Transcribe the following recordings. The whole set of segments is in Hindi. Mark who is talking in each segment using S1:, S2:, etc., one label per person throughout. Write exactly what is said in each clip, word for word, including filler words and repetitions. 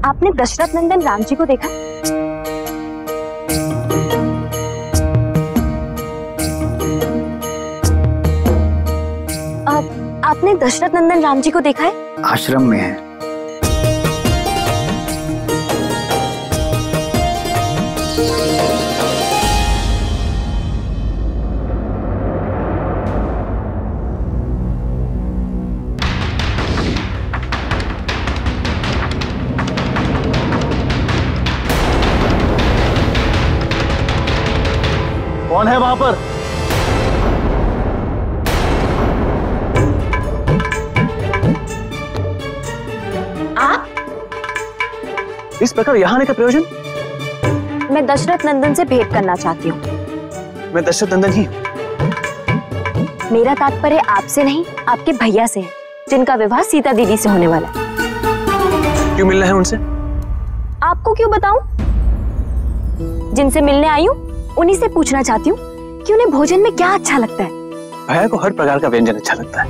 S1: आपने दशरथ नंदन राम जी को देखा? आप, आपने दशरथ नंदन राम जी को देखा है?
S2: आश्रम में है।
S3: कौन है वहां पर?
S1: आप?
S3: इस प्रकार यहाँ आने का प्रयोजन?
S1: मैं दशरथ नंदन से भेंट करना चाहती हूँ।
S3: मैं दशरथ नंदन ही।
S1: मेरा तात्पर्य आपसे नहीं, आपके भैया से है, जिनका विवाह सीता दीदी से होने वाला है।
S3: क्यों मिलना है उनसे?
S1: आपको क्यों बताऊं? जिनसे मिलने आई हूँ उन्हीं से पूछना चाहती हूँ कि उन्हें भोजन में क्या अच्छा लगता है।
S3: भैया को हर प्रकार का व्यंजन अच्छा लगता है।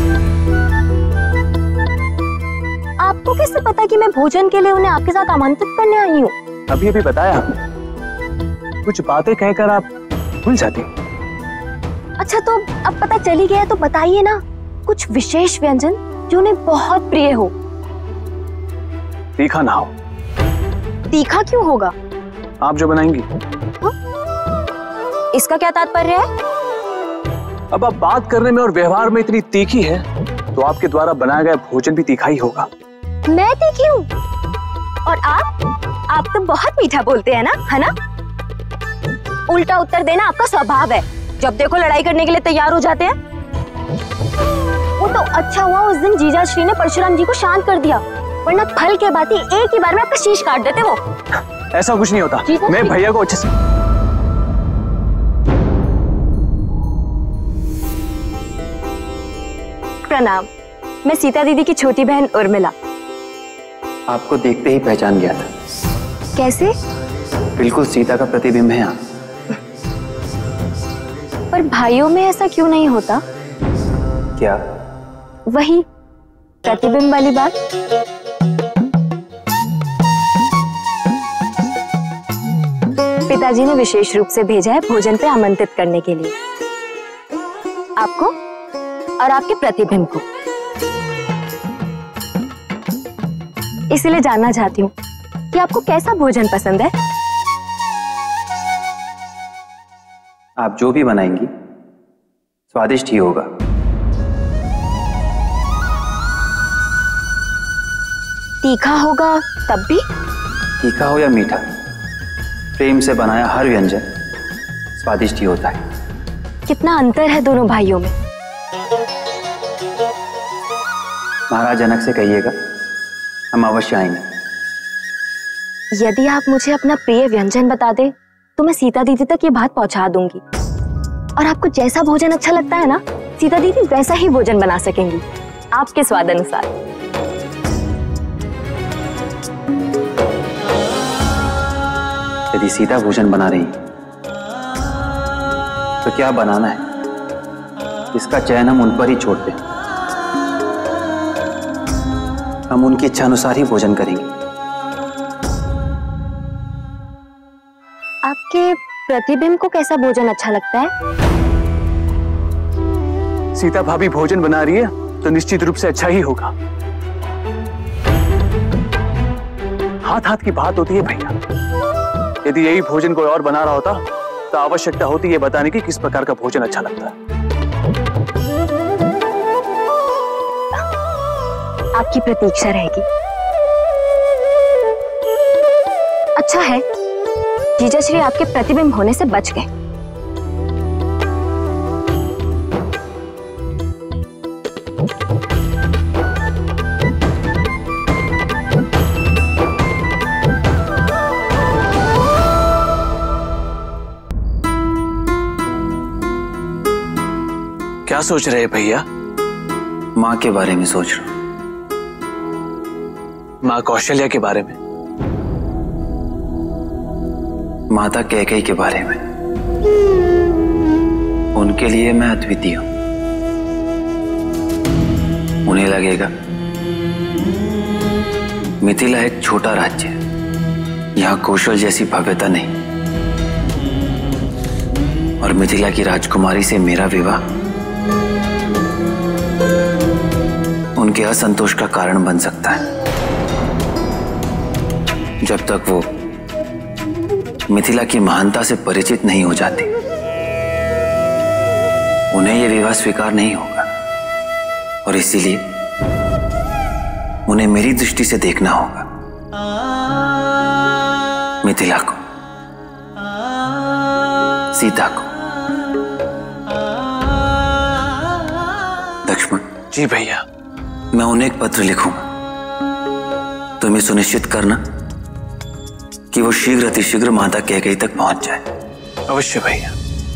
S1: आपको कैसे पता कि मैं भोजन के लिए उन्हें आपके साथ आमंत्रित करने आई हूँ?
S3: अभी अभी बताया आपने। कुछ बातें कहकर आप भूल जाती।
S1: अच्छा तो अब पता चली गया तो बताइए ना, कुछ विशेष व्यंजन जो उन्हें बहुत प्रिय हो।
S3: तीखा ना हो।
S1: तीखा क्यों होगा?
S3: आप जो बनाएंगी।
S1: हा? इसका क्या तात्पर्य है?
S3: अब आप बात करने में और व्यवहार में इतनी तीखी है तो आपके द्वारा बनाया गया भोजन भी तीखा ही होगा।
S1: मैं तीखी हूँ? और आप? आप तो बहुत मीठा बोलते हैं ना, है ना? उल्टा उत्तर देना आपका स्वभाव है। जब देखो लड़ाई करने के लिए तैयार हो जाते हैं। वो तो अच्छा हुआ उस दिन जीजा श्री ने परशुराम जी को शांत कर दिया, वरना फल के बाती एक ही बार में आपका शीश काट देते वो।
S3: ऐसा कुछ नहीं होता। मैं भैया को अच्छे से।
S1: प्रणाम, मैं सीता दीदी की छोटी बहन उर्मिला।
S2: आपको देखते ही पहचान गया था।
S1: कैसे?
S2: बिल्कुल सीता का प्रतिबिंब है आप।
S1: पर भाइयों में ऐसा क्यों नहीं होता?
S2: क्या?
S1: वही प्रतिबिंब वाली बात। पिताजी ने विशेष रूप से भेजा है भोजन पे आमंत्रित करने के लिए, आपको और आपके प्रतिबिंब को। इसलिए जानना चाहती हूँ कि आपको कैसा भोजन पसंद है।
S2: आप जो भी बनाएंगी स्वादिष्ट ही होगा।
S1: तीखा होगा तब भी?
S2: तीखा हो या मीठा, प्रेम से बनाया हर व्यंजन स्वादिष्ट ही होता है।
S1: कितना अंतर है दोनों भाइयों में।
S2: महाराज जनक से कहिएगा, हम अवश्य आएंगे।
S1: यदि आप मुझे अपना प्रिय व्यंजन बता दे तो मैं सीता दीदी तक ये बात पहुंचा दूंगी, और आपको जैसा भोजन अच्छा लगता है ना, सीता दीदी वैसा ही भोजन बना सकेंगी आपके स्वाद अनुसार।
S2: यदि सीता भोजन बना रही तो क्या बनाना है, इसका चयन हम उन पर ही छोड़ते हैं। हम उनकी इच्छा अनुसार ही भोजन करेंगे।
S1: आपके प्रतिबिंब को कैसा भोजन अच्छा लगता है?
S3: सीता भाभी भोजन बना रही है तो निश्चित रूप से अच्छा ही होगा। हाथ हाथ की बात होती है भैया। यदि यही भोजन कोई और बना रहा होता तो आवश्यकता होती है बताने की किस प्रकार का भोजन अच्छा लगता है।
S1: आपकी प्रतीक्षा रहेगी। अच्छा है जीजा श्री आपके प्रतिबिंब होने से बच गए।
S3: क्या सोच रहे हैं भैया?
S2: माँ के बारे में सोच रहा हूं।
S3: माँ कौशल्या के बारे में?
S2: माता कैकेयी के बारे में। उनके लिए मैं अद्वितीय हूं। उन्हें लगेगा मिथिला एक छोटा राज्य है, यहाँ कौशल जैसी भव्यता नहीं। और मिथिला की राजकुमारी से मेरा विवाह उनके असंतोष का कारण बन सकता है। जब तक वो मिथिला की महानता से परिचित नहीं हो जाती, उन्हें यह विवाह स्वीकार नहीं होगा। और इसीलिए उन्हें मेरी दृष्टि से देखना होगा मिथिला को, सीता को। लक्ष्मण
S3: जी भैया।
S2: मैं उन्हें एक पत्र लिखूंगा। तुम ये सुनिश्चित करना कि वो शीघ्र अतिशीघ्र माता कैकेयी तक पहुंच जाए।
S3: अवश्य भैया।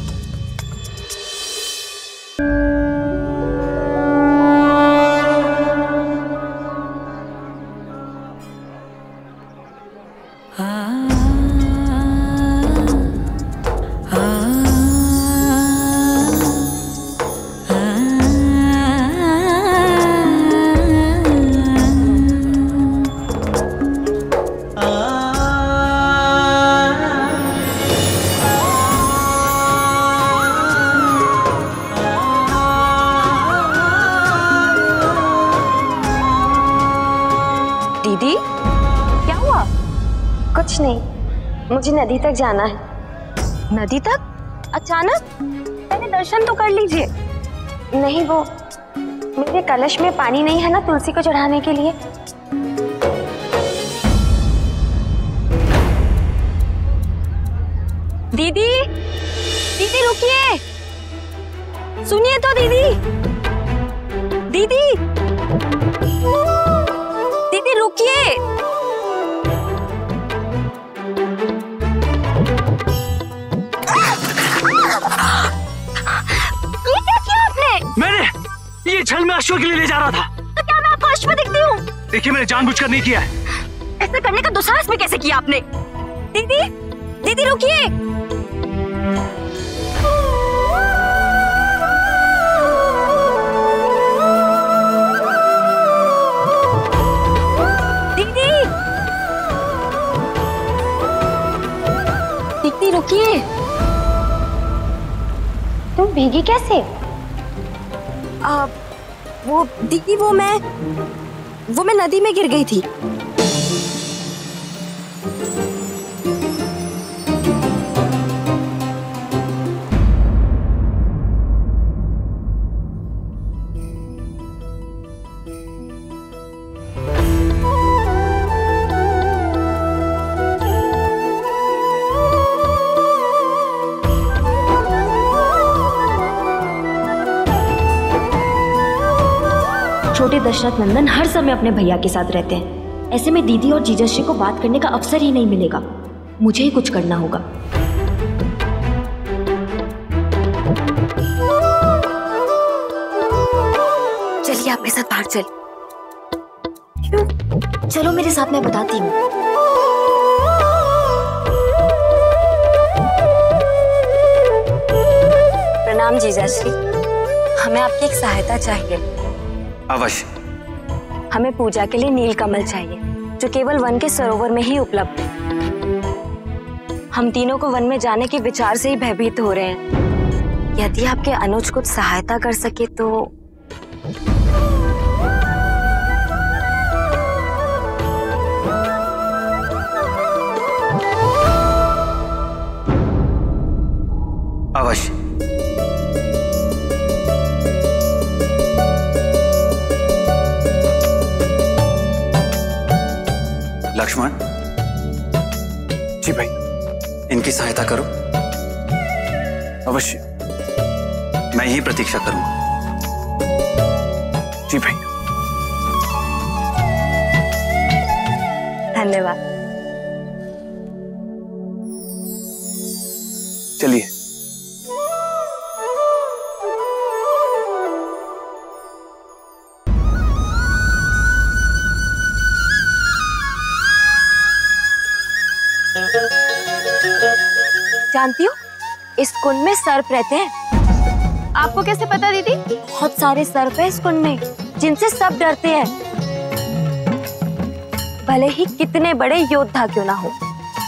S1: दीदी, क्या हुआ?
S4: कुछ नहीं, मुझे नदी तक जाना है।
S1: नदी तक? अचानक? पहले दर्शन तो कर लीजिए।
S4: नहीं, वो मेरे कलश में पानी नहीं है ना तुलसी को चढ़ाने के लिए।
S1: दीदी, दीदी रुकिए, सुनिए तो दीदी, दीदी, दीदी रुकिए। ये क्या किया आपने?
S3: मैंने ये छल में अश्व के लिए ले जा रहा था।
S1: तो क्या मैं आपको अश्व दिखती हूँ?
S3: देखिए, मैंने जानबूझकर नहीं किया है।
S1: ऐसा करने का दुस्साहस में कैसे किया आपने? दीदी, दीदी रुकिए। दीदी, दीदी रुकिए।
S4: तुम भीगी कैसे?
S1: आ, वो दीदी, वो मैं वो मैं नदी में गिर गई थी।
S4: छोटे दशरथ नंदन हर समय अपने भैया के साथ रहते हैं। ऐसे में दीदी और जीजाश्री को बात करने का अवसर ही नहीं मिलेगा। मुझे ही कुछ करना होगा।
S1: चलिए आप मेरे साथ बाहर चल।
S4: चलो मेरे साथ, मैं बताती हूँ।
S1: प्रणाम जीजाश्री, हमें आपकी एक सहायता चाहिए।
S2: अवश्य।
S1: हमें पूजा के लिए नीलकमल चाहिए, जो केवल वन के सरोवर में ही उपलब्ध है। हम तीनों को वन में जाने के विचार से ही भयभीत हो रहे हैं। यदि आपके अनुज कुछ सहायता कर सके तो।
S2: अवश्य। लक्ष्मण
S3: जी भाई।
S2: इनकी सहायता करो।
S3: अवश्य।
S2: मैं ही प्रतीक्षा करूंगा।
S3: जी भाई।
S1: धन्यवाद।
S3: चलिए।
S1: जानती हो, इस कुंड में सर्प रहते हैं।
S4: आपको कैसे पता दीदी?
S1: बहुत सारे सर्प हैं इस कुंड में, जिनसे सब डरते हैं। भले ही कितने बड़े योद्धा क्यों ना हो।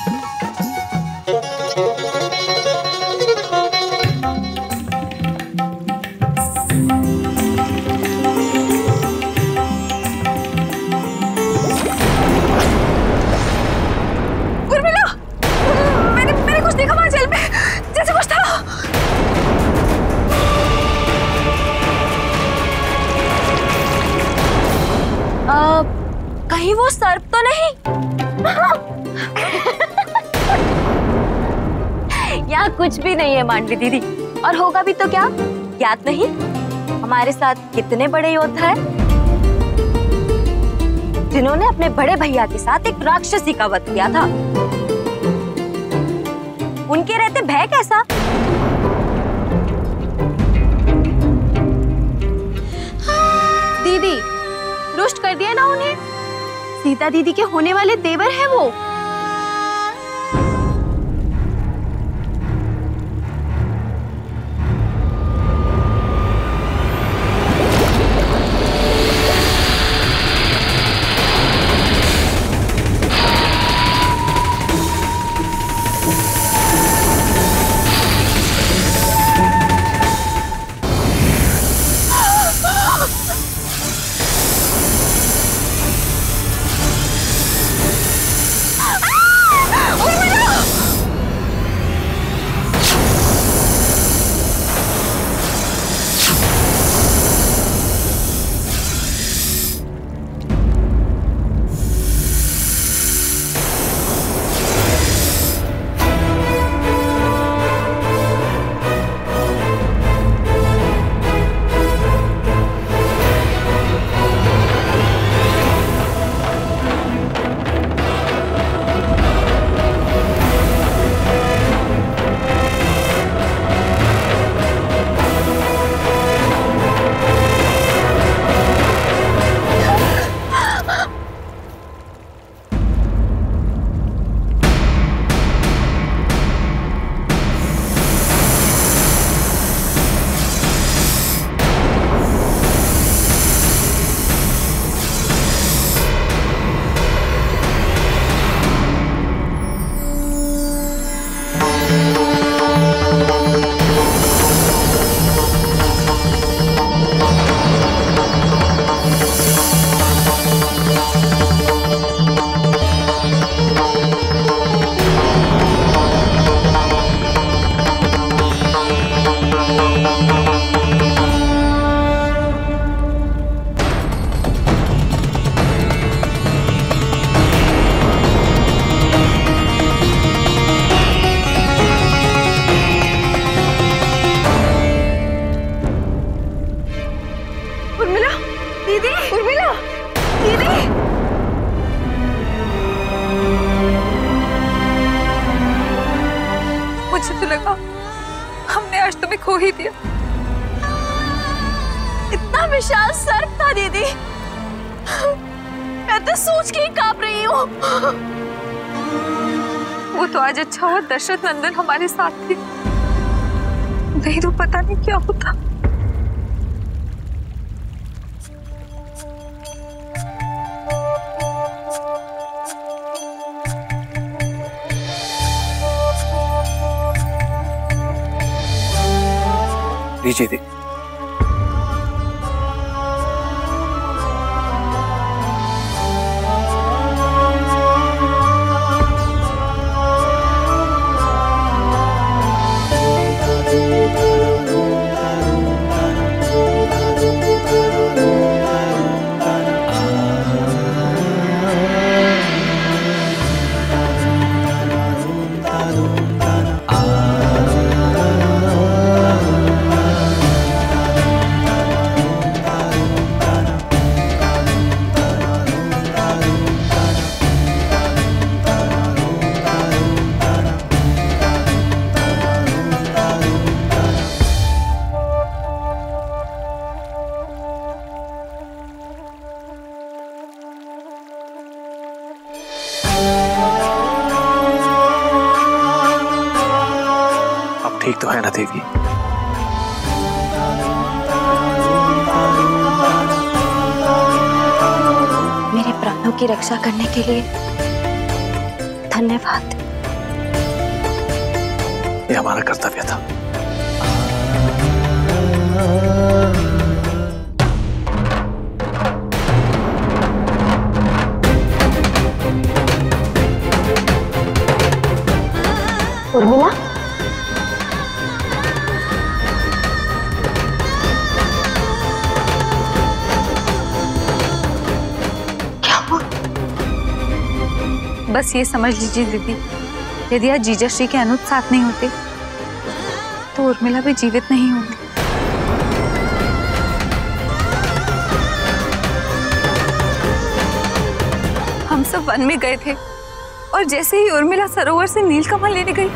S5: उर्मिला, मैंने मैंने कुछ देखा वहां जेल में, जैसे कुछ था।
S1: आ, कहीं वो सर्प तो नहीं? यहाँ कुछ भी नहीं है मांडवी दीदी, और होगा भी तो क्या, याद नहीं हमारे साथ कितने बड़े योद्धा हैं जिन्होंने अपने बड़े भैया के साथ एक राक्षसी का वध किया था। उनके रहते भय कैसा? दीदी रुष्ट कर दिया ना उन्हें, सीता दीदी के होने वाले देवर हैं वो।
S5: मुझे तो लगा हमने आज तुम्हें खो ही दिया।
S1: इतना विशाल सर्प था दीदी, मैं तो सोच के ही कांप रही हूँ।
S5: वो तो आज अच्छा हुआ दशरथ नंदन हमारे साथ थे, नहीं तो पता नहीं क्या होता।
S3: लीजिए दी। ठीक तो है ना देवी?
S1: मेरे प्राण प्राणों की रक्षा करने के लिए धन्यवाद।
S3: ये हमारा कर्तव्य था।
S1: उर्मिला, क्या हुआ?
S5: बस ये समझ लीजिए दीदी, यदि आज जीजाश्री के अनुज साथ नहीं होते तो उर्मिला भी जीवित नहीं होगी। हम सब वन में गए थे और जैसे ही उर्मिला सरोवर से नीलकमल लेने गई,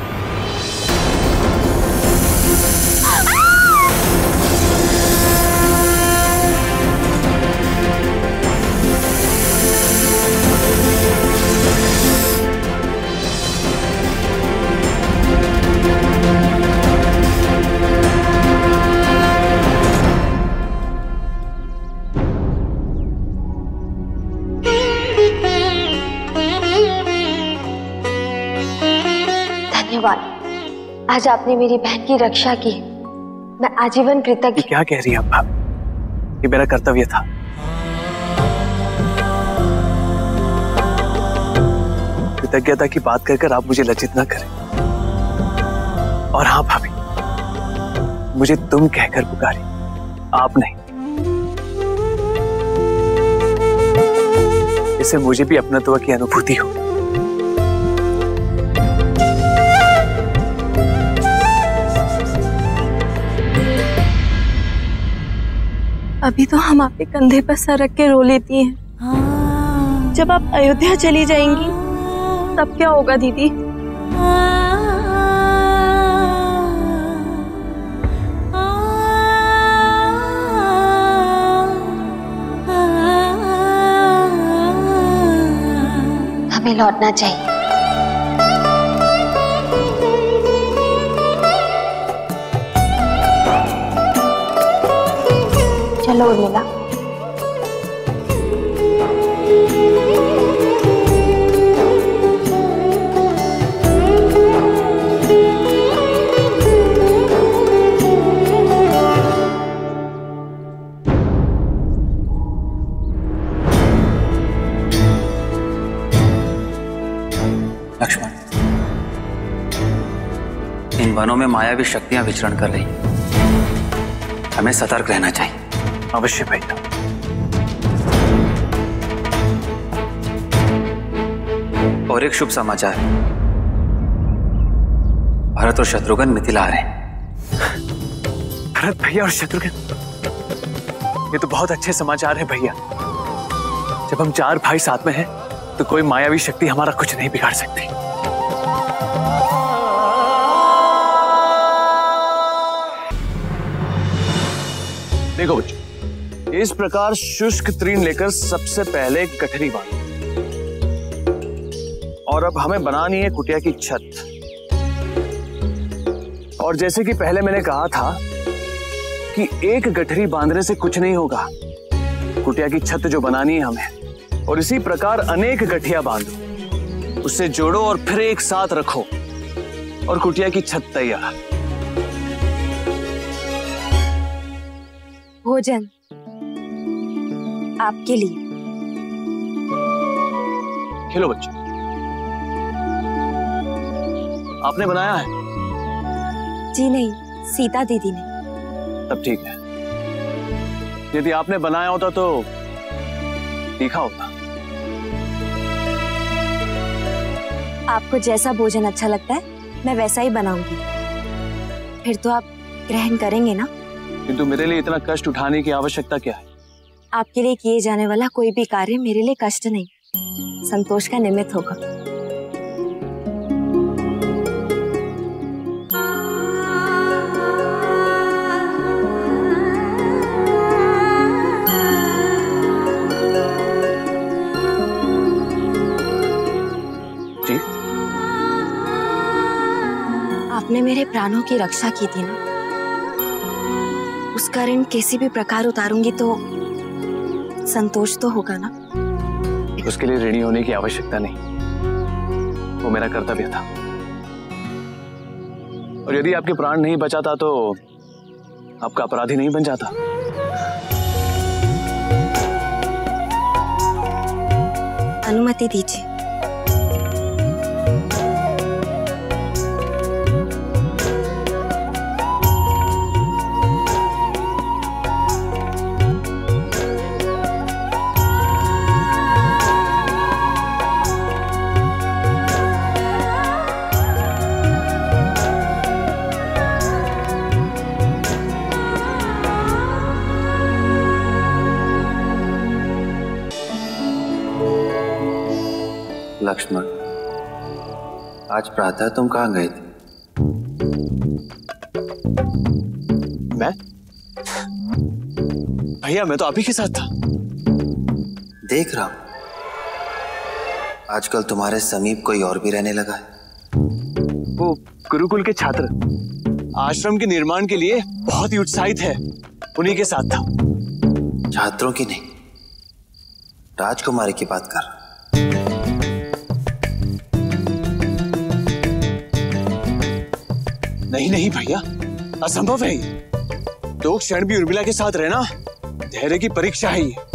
S1: धन्यवाद। आज आपने मेरी बहन की रक्षा की, मैं आजीवन कृतज्ञ।
S3: क्या कह रही है आप भाभी? ये मेरा कर्तव्य था। कृतज्ञता की बात कर कर आप मुझे लज्जित ना करें। और हाँ भाभी, मुझे तुम कहकर पुकारी, आप नहीं। इससे मुझे भी अपनत्व की अनुभूति हो।
S6: अभी तो हम आपके कंधे पर सर रख के रो लेती हैं। जब आप अयोध्या चली जाएंगी तब क्या होगा दीदी?
S1: हमें लौटना चाहिए। चलो उर्मिला।
S2: लक्ष्मण, इन वनों में मायावी शक्तियां विचरण कर रही, हमें सतर्क रहना चाहिए।
S3: अवश्य भैया।
S2: और एक शुभ समाचार, भरत और शत्रुघ्न मिथिला आ रहे हैं।
S3: भरत भैया और शत्रुघ्न, ये तो बहुत अच्छे समाचार है भैया। जब हम चार भाई साथ में हैं, तो कोई मायावी शक्ति हमारा कुछ नहीं बिगाड़ सकती। देखो बच्चों, इस प्रकार शुष्क तृण लेकर सबसे पहले गठरी बांधो। और अब हमें बनानी है कुटिया की छत। और जैसे कि पहले मैंने कहा था कि एक गठरी बांधने से कुछ नहीं होगा, कुटिया की छत जो बनानी है हमें, और इसी प्रकार अनेक गठिया बांधो, उससे जोड़ो और फिर एक साथ रखो और कुटिया की छत तैयार।
S1: भोजन आपके लिए।
S3: खेलो बच्चों। आपने बनाया है?
S1: जी नहीं, सीता दीदी ने।
S3: तब ठीक है। यदि आपने बनाया होता तो तीखा होता।
S1: आपको जैसा भोजन अच्छा लगता है मैं वैसा ही बनाऊंगी। फिर तो आप ग्रहण करेंगे ना?
S3: किंतु मेरे लिए इतना कष्ट उठाने की आवश्यकता क्या है?
S1: आपके लिए किए जाने वाला कोई भी कार्य मेरे लिए कष्ट नहीं, संतोष का निमित्त होगा।
S3: जी?
S1: आपने मेरे प्राणों की रक्षा की थी ना, उसका ऋण किसी भी प्रकार उतारूंगी तो संतोष तो होगा ना।
S3: उसके लिए ऋणी होने की आवश्यकता नहीं, वो मेरा कर्तव्य था। और यदि आपके प्राण नहीं बचाता तो आपका अपराधी नहीं बन जाता।
S1: अनुमति दीजिए।
S2: लक्ष्मण, आज प्रातः तुम कहां गए थे?
S3: मैं? भैया मैं तो आप ही के साथ था।
S2: देख रहा हूं आजकल तुम्हारे समीप कोई और भी रहने लगा है।
S3: वो गुरुकुल के छात्र आश्रम के निर्माण के लिए बहुत ही उत्साहित है, उन्हीं के साथ था।
S2: छात्रों की नहीं, राजकुमारी की बात कर।
S3: नहीं नहीं भैया, असंभव है ये। दो क्षण भी उर्मिला के साथ रहना धैर्य की परीक्षा है। ये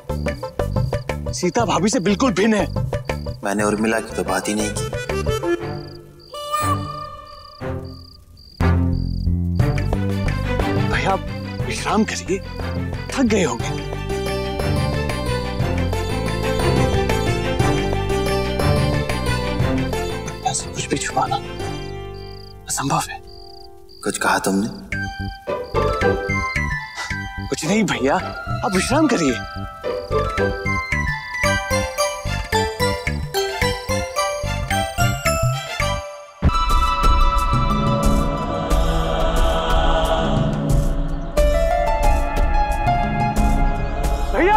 S3: सीता भाभी से बिल्कुल भिन्न है।
S2: मैंने उर्मिला की तो बात ही नहीं की।
S3: भैया विश्राम करिए, थक गए होंगे। ऐसा कुछ भी छुपाना असंभव है।
S2: कुछ कहा तुमने?
S3: कुछ नहीं भैया, आप विश्राम करिए। भैया,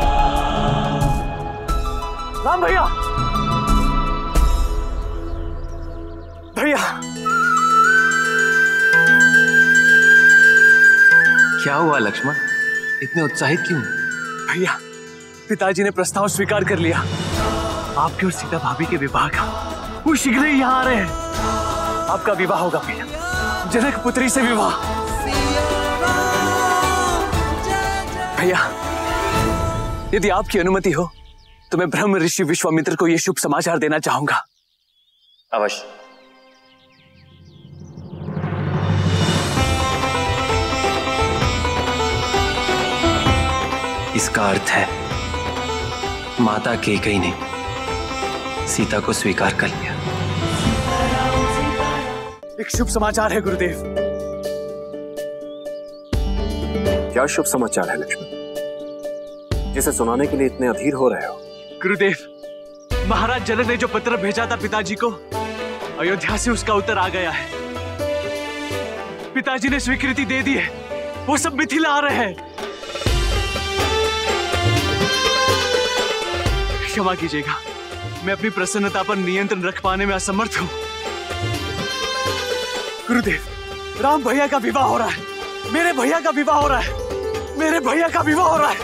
S3: राम भैया, भैया।
S2: क्या हुआ लक्ष्मण, इतने उत्साहित क्यों?
S3: भैया, पिताजी ने प्रस्ताव स्वीकार कर लिया आपके और सीता भाभी के विवाह का। वो शीघ्र ही यहाँ आ रहे हैं। आपका विवाह होगा भैया, जनक पुत्री से विवाह। भैया, यदि आपकी अनुमति हो तो मैं ब्रह्म ऋषि विश्वामित्र को यह शुभ समाचार देना चाहूंगा।
S2: अवश्य। इसका अर्थ है माता कैकेयी ने सीता को स्वीकार कर लिया।
S3: एक शुभ समाचार है गुरुदेव।
S7: क्या शुभ समाचार है लक्ष्मण, जिसे सुनाने के लिए इतने अधीर हो रहे हो?
S3: गुरुदेव, महाराज जनक ने जो पत्र भेजा था पिताजी को, अयोध्या से उसका उत्तर आ गया है। पिताजी ने स्वीकृति दे दी है, वो सब मिथिला आ रहे हैं। क्षमा कीजिएगा, मैं अपनी प्रसन्नता पर नियंत्रण रख पाने में असमर्थ हूं। गुरुदेव, राम भैया का विवाह हो रहा है, मेरे भैया का विवाह हो रहा है, मेरे भैया का विवाह हो रहा है।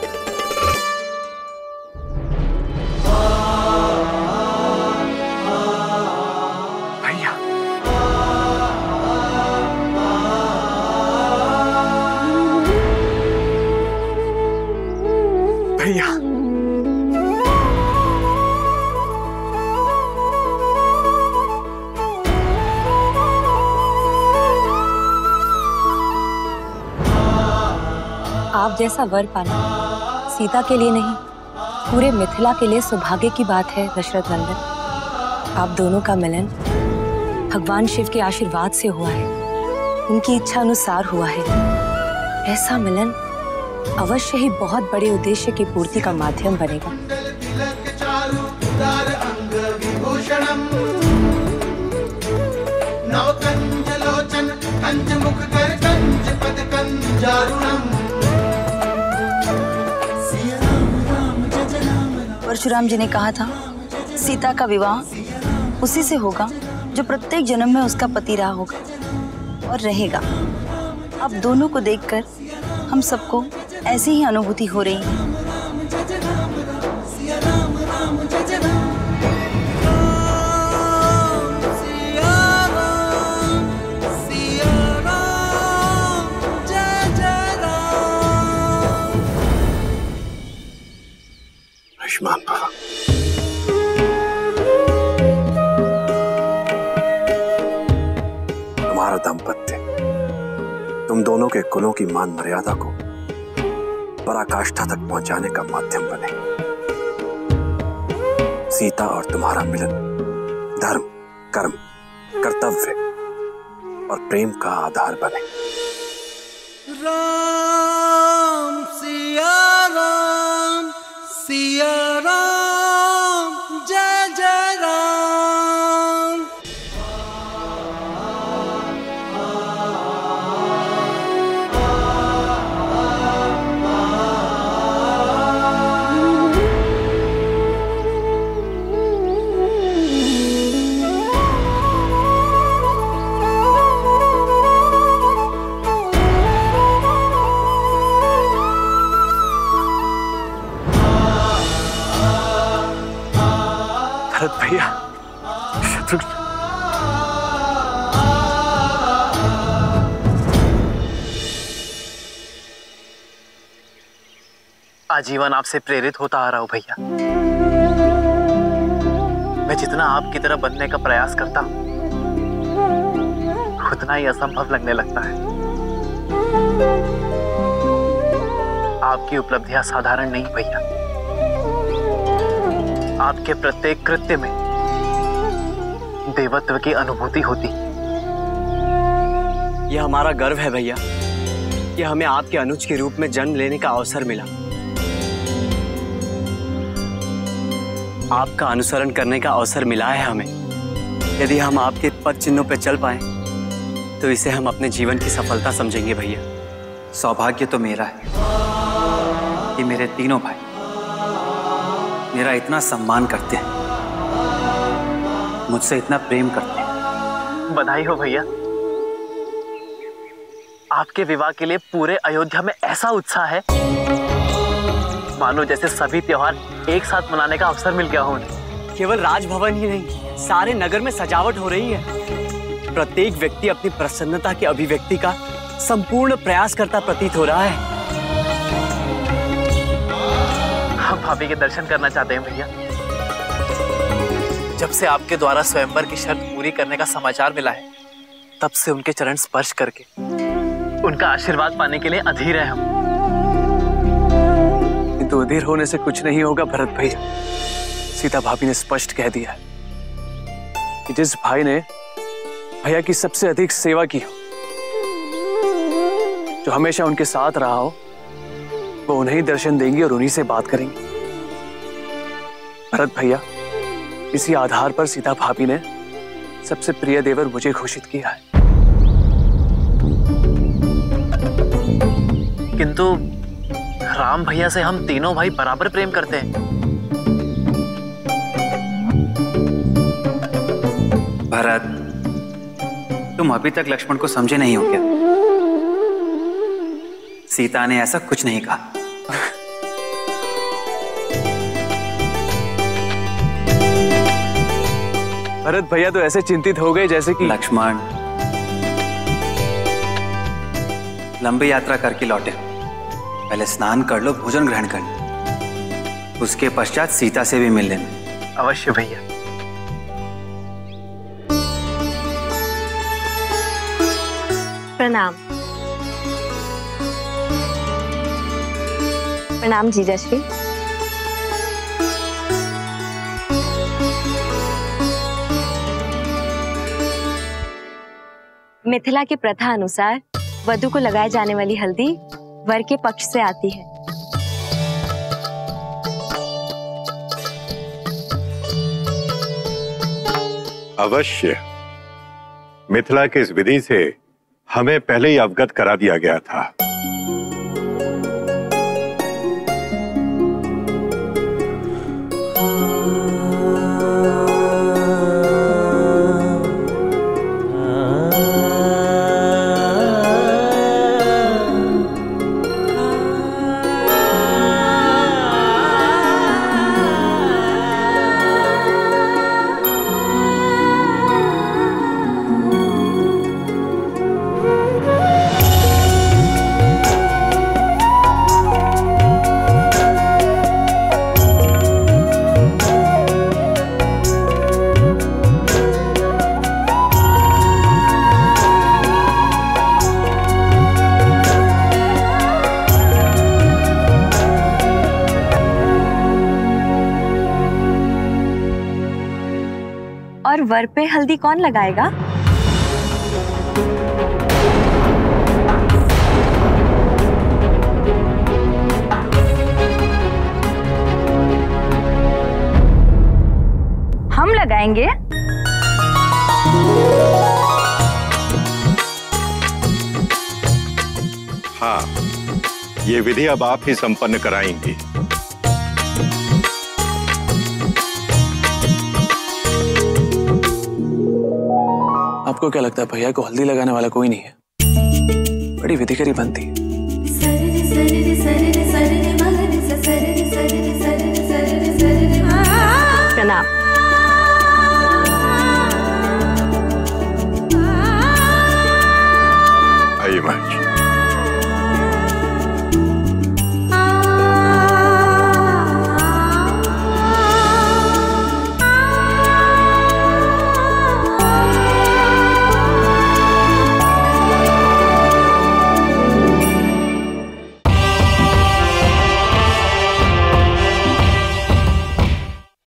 S3: भैया, भैया,
S1: आप जैसा वर पाना सीता के लिए नहीं, पूरे मिथिला के लिए सौभाग्य की बात है दशरथ नंदन। आप दोनों का मिलन भगवान शिव के आशीर्वाद से हुआ है, उनकी इच्छा अनुसार हुआ है। ऐसा मिलन अवश्य ही बहुत बड़े उद्देश्य की पूर्ति का माध्यम बनेगा।
S8: परशुराम जी ने कहा था सीता का विवाह उसी से होगा जो प्रत्येक जन्म में उसका पति रहा होगा और रहेगा। अब दोनों को देखकर हम सबको ऐसी ही अनुभूति हो रही है।
S7: तुम दोनों के कुलों की मान मर्यादा को पराकाष्ठा तक पहुंचाने का माध्यम बने। सीता और तुम्हारा मिलन धर्म, कर्म, कर्तव्य और प्रेम का आधार बने।
S9: राम सिया राम सिया राम जय जय राम।
S3: भरत भैया, शत्रुघ्न,
S10: आजीवन आपसे प्रेरित होता आ रहा हूं भैया। मैं जितना आपकी तरह बनने का प्रयास करता हूं, उतना ही असंभव लगने लगता है। आपकी उपलब्धियां साधारण नहीं भैया। आपके प्रत्येक कृत्य में देवत्व की अनुभूति होती।
S11: यह हमारा गर्व है भैया कि हमें आपके अनुज के रूप में जन्म लेने का अवसर मिला। आपका अनुसरण करने का अवसर मिला है हमें। यदि हम आपके पद चिन्हों पर चल पाए तो इसे हम अपने जीवन की सफलता समझेंगे भैया।
S2: सौभाग्य तो मेरा है कि मेरे तीनों भाई मेरा इतना सम्मान करते हैं, मुझसे इतना प्रेम करते हैं।
S10: बधाई हो भैया। आपके विवाह के लिए पूरे अयोध्या में ऐसा उत्साह है मानो जैसे सभी त्योहार एक साथ मनाने का अवसर मिल गया हो।
S11: केवल राजभवन ही नहीं, सारे नगर में सजावट हो रही है। प्रत्येक व्यक्ति अपनी प्रसन्नता की अभिव्यक्ति का संपूर्ण प्रयास करता प्रतीत हो रहा है।
S10: हम भाभी के दर्शन करना चाहते हैं भैया। जब से आपके द्वारा स्वयंवर की शर्त पूरी करने का समाचार मिला है, तब से उनके चरण स्पर्श करके उनका आशीर्वाद पाने के लिए अधीर हैं हम।
S3: किंतु अधीर होने से कुछ नहीं होगा भरत भैया। सीता भाभी ने स्पष्ट कह दिया है कि जिस भाई ने भैया की सबसे अधिक सेवा की हो, जो हमेशा उनके साथ रहा हो, वो उन्हें दर्शन देंगी और उन्हीं से बात करेंगी। भरत भैया, इसी आधार पर सीता भाभी ने सबसे प्रिय देवर मुझे घोषित किया है।
S10: किंतु राम भैया से हम तीनों भाई बराबर प्रेम करते हैं।
S2: भरत, तुम अभी तक लक्ष्मण को समझे नहीं हो क्या? सीता ने ऐसा कुछ नहीं कहा।
S3: भरत भैया तो ऐसे चिंतित हो गए जैसे कि
S2: लक्ष्मण लंबी यात्रा करके लौटे, पहले स्नान कर लो, भोजन ग्रहण कर लो, उसके पश्चात सीता से भी मिल लेना।
S10: अवश्य भैया।
S1: प्रणाम। प्रणाम जीजाश्री। मिथिला की प्रथा अनुसार वधू को लगाए जाने वाली हल्दी वर के पक्ष से आती है।
S12: अवश्य, मिथिला की इस विधि से हमें पहले ही अवगत करा दिया गया था।
S5: वर पे हल्दी कौन लगाएगा? हम लगाएंगे।
S12: हाँ, ये विधि अब आप ही संपन्न कराएंगी।
S3: आपको क्या लगता है भैया को हल्दी लगाने वाला कोई नहीं है? बड़ी विधि करी बनती है।